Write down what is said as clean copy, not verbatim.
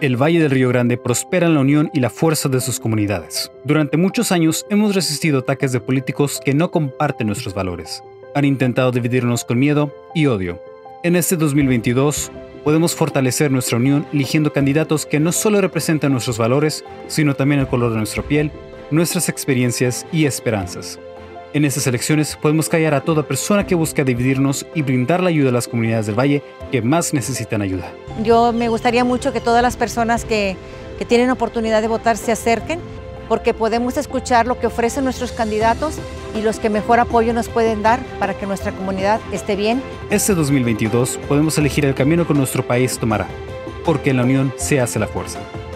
El Valle del Río Grande prospera en la unión y la fuerza de sus comunidades. Durante muchos años hemos resistido ataques de políticos que no comparten nuestros valores. Han intentado dividirnos con miedo y odio. En este 2022, podemos fortalecer nuestra unión eligiendo candidatos que no solo representan nuestros valores, sino también el color de nuestra piel, nuestras experiencias y esperanzas. En estas elecciones podemos callar a toda persona que busca dividirnos y brindar la ayuda a las comunidades del Valle que más necesitan ayuda. Yo me gustaría mucho que todas las personas que tienen oportunidad de votar se acerquen, porque podemos escuchar lo que ofrecen nuestros candidatos y los que mejor apoyo nos pueden dar para que nuestra comunidad esté bien. Este 2022 podemos elegir el camino que nuestro país tomará, porque en la unión se hace la fuerza.